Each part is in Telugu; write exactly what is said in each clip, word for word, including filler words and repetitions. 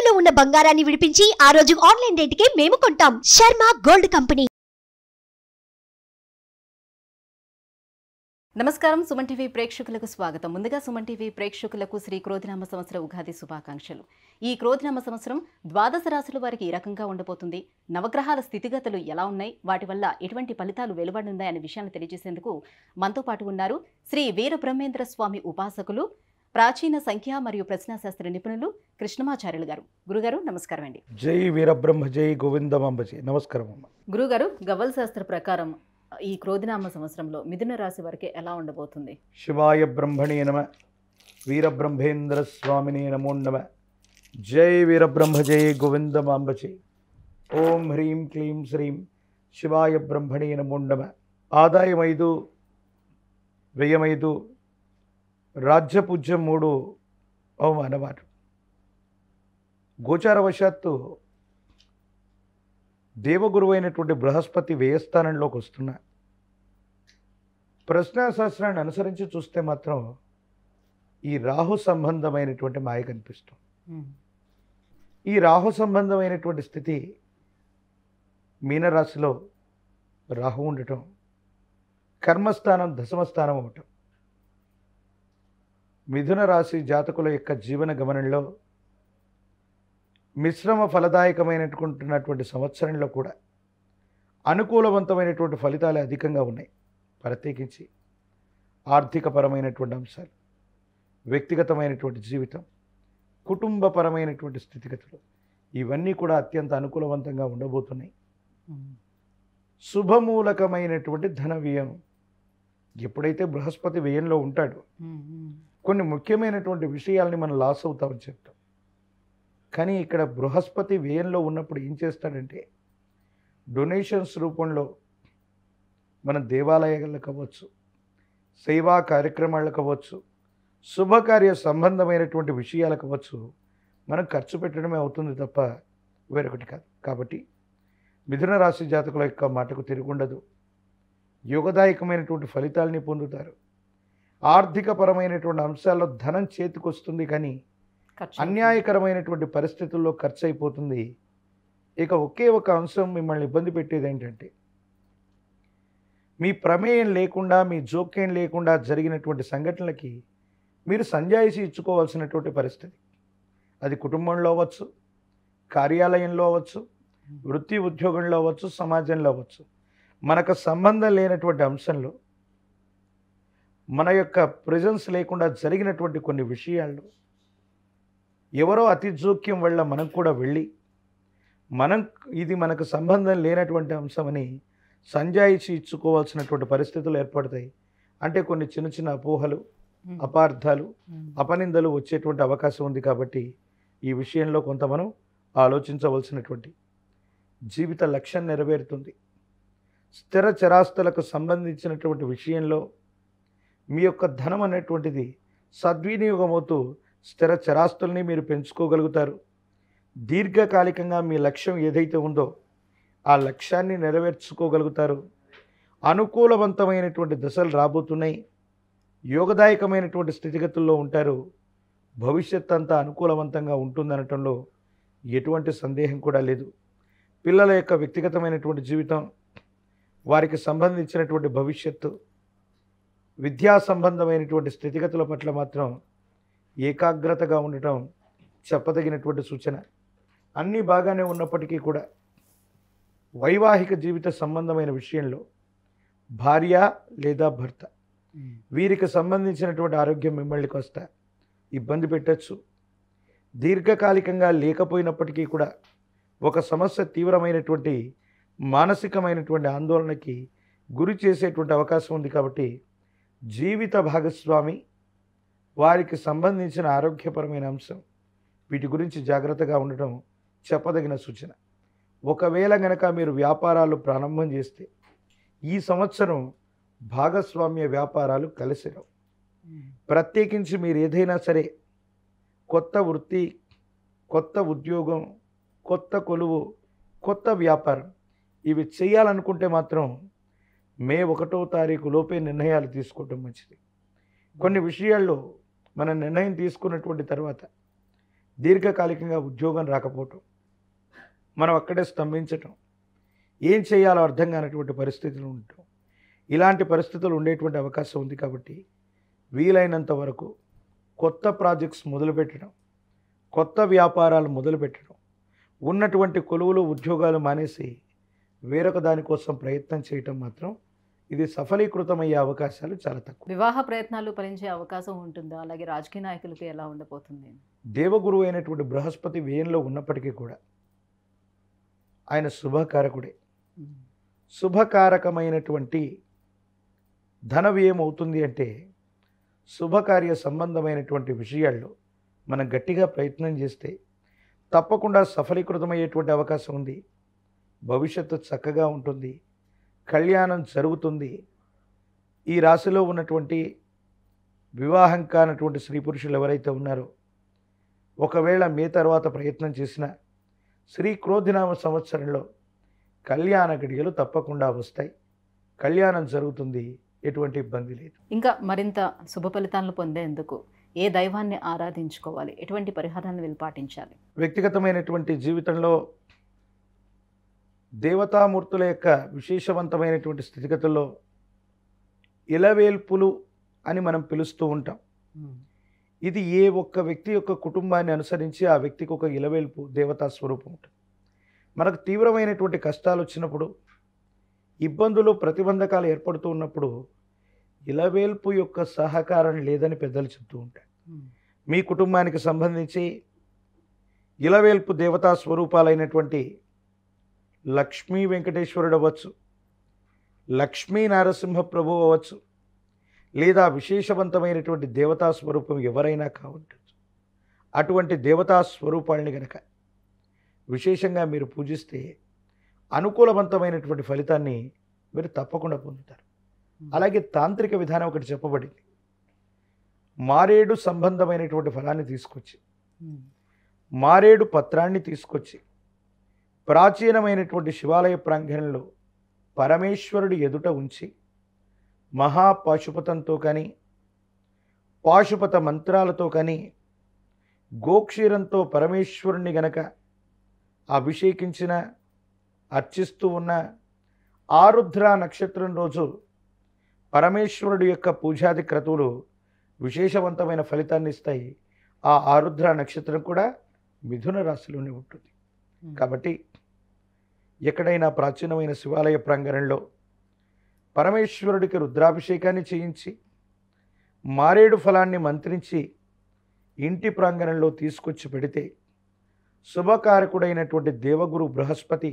తాకట్టులో ఉన్న బంగారాన్ని విడిపించి ఆ రోజు ఆన్లైన్ రేటుకే మేము కొంటాం. Sharma gold company. నమస్కారం. సుమన్ టీవీ ప్రేక్షకులకు స్వాగతం. ముందుగా సుమన్ టీవీ ప్రేక్షకులకు శ్రీ క్రోధినామ సంవత్సర ఉగాది శుభాకాంక్షలు. ఈ క్రోధినామ సంవత్సరం ద్వాదశ రాశుల వారికి ఏ రకంగా ఉండబోతుంది, నవగ్రహాల స్థితిగతులు ఎలా ఉన్నాయి, వాటి వల్ల ఎటువంటి ఫలితాలు వెలువడున్నాయి అనే విషయాన్ని తెలియజేసేందుకు మనతో పాటు ఉన్నారు శ్రీ వీర బ్రహ్మేంద్ర స్వామి ఉపాసకులు, ప్రాచీన సంఖ్య మరియు ప్రశ్నాశాస్త్ర నిపుణులు కృష్ణమాచార్యులు గారు. గురుగారు నమస్కారం అండి. జై వీరబ్రహ్మ జై గోవిందమాంబ జై. నమస్కారం అమ్మ. గురుగారు, గవ్వల శాస్త్ర ప్రకారం ఈ క్రోధినామ సంవత్సరంలో మిథున రాశి వారికి ఎలా ఉండబోతుంది? శివాయ బ్రహ్మణే నమ, వీరబ్రహ్మేంద్ర స్వామినే నమో నమ. జై వీరబ్రహ్మ జై గోవిందమాంబ జై. ఓం హ్రీం క్లీం శ్రీం శివాయ బ్రహ్మణే నమో నమ. ఆదాయం ఐదు, వ్యయం ఐదు, రాజ్యపూజ్యం మూడు, అవమానవారు. గోచారవశాత్తు దేవగురువు అయినటువంటి బృహస్పతి వ్యయస్థానంలోకి వస్తున్నా ప్రశ్నాశాస్త్రాన్ని అనుసరించి చూస్తే మాత్రం ఈ రాహు సంబంధమైనటువంటి మాయ కనిపిస్తుంది. ఈ రాహు సంబంధమైనటువంటి స్థితి మీనరాశిలో రాహు ఉండటం, కర్మస్థానం దశమస్థానం అవటం, మిథున రాశి జాతకుల యొక్క జీవన గమనంలో మిశ్రమ ఫలదాయకమైనటువంటి సంవత్సరంలో కూడా అనుకూలవంతమైనటువంటి ఫలితాలు అధికంగా ఉన్నాయి. ప్రత్యేకించి ఆర్థికపరమైనటువంటి అంశాలు, వ్యక్తిగతమైనటువంటి జీవితం, కుటుంబపరమైనటువంటి స్థితిగతులు ఇవన్నీ కూడా అత్యంత అనుకూలవంతంగా ఉండబోతున్నాయి. శుభమూలకమైనటువంటి ధన వ్యయం. ఎప్పుడైతే బృహస్పతి వ్యయంలో ఉంటాడో కొన్ని ముఖ్యమైనటువంటి విషయాల్ని మనం లాస్ అవుతామని చెప్తాం. కానీ ఇక్కడ బృహస్పతి వ్యయంలో ఉన్నప్పుడు ఏం చేస్తాడంటే డొనేషన్స్ రూపంలో మన దేవాలయాలకు అవ్వచ్చు, సేవా కార్యక్రమాలకు అవ్వచ్చు, శుభకార్య సంబంధమైనటువంటి విషయాలకు అవ్వచ్చు, మనం ఖర్చు పెట్టడమే అవుతుంది తప్ప వేరొకటి కాదు. కాబట్టి మిథున రాశి జాతకుల యొక్క మాటకు తిరుగుండదు. యోగదాయకమైనటువంటి ఫలితాలని పొందుతారు. ఆర్థికపరమైనటువంటి అంశాల్లో ధనం చేతికొస్తుంది, కానీ అన్యాయకరమైనటువంటి పరిస్థితుల్లో ఖర్చు అయిపోతుంది. ఇక ఒకే ఒక అంశం మిమ్మల్ని ఇబ్బంది పెట్టేది ఏంటంటే మీ ప్రమేయం లేకుండా, మీ జోక్యం లేకుండా జరిగినటువంటి సంఘటనలకి మీరు సంజాయిషి ఇచ్చుకోవాల్సినటువంటి పరిస్థితి. అది కుటుంబంలో అవ్వచ్చు, కార్యాలయంలో అవ్వచ్చు, వృత్తి ఉద్యోగంలో అవ్వచ్చు, సమాజంలో అవ్వచ్చు. మనకు సంబంధం లేనటువంటి అంశంలో మన యొక్క ప్రెజెన్స్ లేకుండా జరిగినటువంటి కొన్ని విషయాల్లో ఎవరో అతి జోక్యం వల్ల మనం కూడా వెళ్ళి మనం ఇది మనకు సంబంధం లేనటువంటి అంశమని సంజాయిషి ఇచ్చుకోవాల్సినటువంటి పరిస్థితులు ఏర్పడతాయి. అంటే కొన్ని చిన్న చిన్న అపోహలు, అపార్థాలు, అపనిందలు వచ్చేటువంటి అవకాశం ఉంది. కాబట్టి ఈ విషయంలో కొంత మనం ఆలోచించవలసినటువంటి జీవిత లక్ష్యం నెరవేరుతుంది. స్థిర చరాస్తులకు సంబంధించినటువంటి విషయంలో మీ యొక్క ధనం అనేటువంటిది సద్వినియోగమవుతూ స్థిర చరాస్తుల్ని మీరు పెంచుకోగలుగుతారు. దీర్ఘకాలికంగా మీ లక్ష్యం ఏదైతే ఉందో ఆ లక్ష్యాన్ని నెరవేర్చుకోగలుగుతారు. అనుకూలవంతమైనటువంటి దశలు రాబోతున్నాయి. యోగదాయకమైనటువంటి స్థితిగతుల్లో ఉంటారు. భవిష్యత్ అంతా అనుకూలవంతంగా ఉంటుందనటంలో ఎటువంటి సందేహం కూడా లేదు. పిల్లల యొక్క వ్యక్తిగతమైనటువంటి జీవితం, వారికి సంబంధించినటువంటి భవిష్యత్తు, విద్యా సంబంధమైనటువంటి స్థితిగతుల పట్ల మాత్రం ఏకాగ్రతగా ఉండటం చెప్పదగినటువంటి సూచన. అన్నీ బాగానే ఉన్నప్పటికీ కూడా వైవాహిక జీవిత సంబంధమైన విషయంలో భార్య లేదా భర్త వీరికి సంబంధించినటువంటి ఆరోగ్యం మిమ్మల్ని కాస్త ఇబ్బంది పెట్టచ్చు. దీర్ఘకాలికంగా లేకపోయినప్పటికీ కూడా ఒక సమస్య తీవ్రమైనటువంటి మానసికమైనటువంటి ఆందోళనకి గురి చేసేటువంటి అవకాశం ఉంది. కాబట్టి జీవిత భాగస్వామి, వారికి సంబంధించిన ఆరోగ్యపరమైన అంశం, వీటి గురించి జాగ్రత్తగా ఉండటం చెప్పదగిన సూచన. ఒకవేళ గనక మీరు వ్యాపారాలు ప్రారంభం చేస్తే ఈ సంవత్సరం భాగస్వామ్య వ్యాపారాలు కలిసిరావు. ప్రత్యేకించి మీరు ఏదైనా సరే కొత్త వృత్తి, కొత్త ఉద్యోగం, కొత్త కొలువు, కొత్త వ్యాపారం ఇవి చేయాలనుకుంటే మాత్రం మే ఒకటో తారీఖు లోపే నిర్ణయాలు తీసుకోవటం మంచిది. కొన్ని విషయాల్లో మనం నిర్ణయం తీసుకున్నటువంటి తర్వాత దీర్ఘకాలికంగా ఉద్యోగం రాకపోవటం, మనం అక్కడే స్తంభించటం, ఏం చేయాలో అర్థం కానటువంటి పరిస్థితులు ఉండటం, ఇలాంటి పరిస్థితులు ఉండేటువంటి అవకాశం ఉంది. కాబట్టి వీలైనంత వరకు కొత్త ప్రాజెక్ట్స్ మొదలుపెట్టడం, కొత్త వ్యాపారాలు మొదలుపెట్టడం, ఉన్నటువంటి కొలువులు ఉద్యోగాలు మానేసి వేరొక దానికోసం ప్రయత్నం చేయటం మాత్రం ఇది సఫలీకృతమయ్యే అవకాశాలు చాలా తక్కువ. వివాహ ప్రయత్నాలు ఫలించే అవకాశం ఉంటుందా? అలాగే రాజకీయ నాయకులకి ఎలా ఉండబోతుంది? దేవగురువు అయినటువంటి బృహస్పతి వ్యయంలో ఉన్నప్పటికీ కూడా ఆయన శుభకారకుడే. శుభకారకమైనటువంటి ధన వ్యయం అవుతుంది అంటే శుభకార్య సంబంధమైనటువంటి విషయాల్లో మనం గట్టిగా ప్రయత్నం చేస్తే తప్పకుండా సఫలీకృతమయ్యేటువంటి అవకాశం ఉంది. భవిష్యత్తు చక్కగా ఉంటుంది, కళ్యాణం జరుగుతుంది. ఈ రాశిలో ఉన్నటువంటి వివాహం కానటువంటి స్త్రీ పురుషులు ఎవరైతే ఉన్నారో ఒకవేళ మే తర్వాత ప్రయత్నం చేసినా శ్రీ క్రోధినామ సంవత్సరంలో కళ్యాణ గడియలు తప్పకుండా వస్తాయి, కళ్యాణం జరుగుతుంది, ఎటువంటి ఇబ్బంది లేదు. ఇంకా మరింత శుభ ఫలితాలను పొందేందుకు ఏ దైవాన్ని ఆరాధించుకోవాలి, ఎటువంటి పరిహారాన్ని వీళ్ళు పాటించాలి? వ్యక్తిగతమైనటువంటి జీవితంలో దేవతామూర్తుల యొక్క విశేషవంతమైనటువంటి స్థితిగతుల్లో ఇలవేల్పులు అని మనం పిలుస్తూ ఉంటాం. ఇది ఏ ఒక్క వ్యక్తి యొక్క కుటుంబాన్ని అనుసరించి ఆ వ్యక్తికి ఒక ఇలవేల్పు దేవతా స్వరూపం ఉంటుంది. మనకు తీవ్రమైనటువంటి కష్టాలు వచ్చినప్పుడు, ఇబ్బందులు ప్రతిబంధకాలు ఏర్పడుతూ ఉన్నప్పుడు ఇలవేల్పు యొక్క సహకారం లేదని పెద్దలు చెప్తూ ఉంటారు. మీ కుటుంబానికి సంబంధించి ఇలవేల్పు దేవతా స్వరూపాలైనటువంటి లక్ష్మీ వెంకటేశ్వరుడు అవ్వచ్చు, లక్ష్మీ నరసింహ ప్రభు అవ్వచ్చు, లేదా విశేషవంతమైనటువంటి దేవతా స్వరూపం ఎవరైనా కావచ్చు. అటువంటి దేవతా స్వరూపాలని కనుక విశేషంగా మీరు పూజిస్తే అనుకూలవంతమైనటువంటి ఫలితాన్ని మీరు తప్పకుండా పొందుతారు. అలాగే తాంత్రిక విధానం ఒకటి చెప్పబడింది. మారేడు సంబంధమైనటువంటి ఫలాన్ని తీసుకొచ్చి, మారేడు పత్రాన్ని తీసుకొచ్చి ప్రాచీనమైనటువంటి శివాలయ ప్రాంగణంలో పరమేశ్వరుడి ఎదుట ఉంచి మహాపాశుపతంతో కానీ పాశుపత మంత్రాలతో కానీ గోక్షీరంతో పరమేశ్వరుణ్ణి గనక అభిషేకించిన అర్చిస్తూ ఉన్న ఆరుద్ర నక్షత్రం రోజు పరమేశ్వరుడి యొక్క పూజాది క్రతువులు విశేషవంతమైన ఫలితాన్ని ఇస్తాయి. ఆ ఆరుద్ర నక్షత్రం కూడా మిథున రాశిలోనే ఉంటుంది. కాబట్టి ఎక్కడైనా ప్రాచీనమైన శివాలయ ప్రాంగణంలో పరమేశ్వరుడికి రుద్రాభిషేకాన్ని చేయించి మారేడు ఫలాన్ని మంత్రించి ఇంటి ప్రాంగణంలో తీసుకొచ్చి పెడితే శుభకారకుడైనటువంటి దేవగురు బృహస్పతి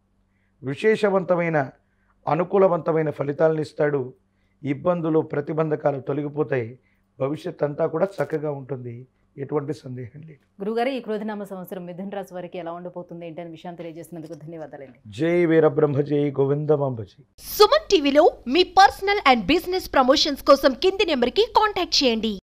విశేషవంతమైన అనుకూలవంతమైన ఫలితాలను ఇస్తాడు. ఇబ్బందులు ప్రతిబంధకాలు తొలగిపోతాయి, భవిష్యత్ అంతా కూడా చక్కగా ఉంటుంది, ఎటువంటి సందేహం లేదు. గురుగారు, ఈ క్రోధినామ సంవత్సరం మిథున రాశి వారికి ఎలా ఉండబోతుంది ఏంటి అనే విషయాన్ని తెలియజేసినందుకు ధన్యవాదాలండి. జై వీరబ్రహ్మ జై గోవిందమాంబ జై. సుమన్ టీవీలో మీ పర్సనల్ అండ్ బిజినెస్ ప్రమోషన్స్ కోసం కింది నెంబర్కి కాంటాక్ట్ చేయండి.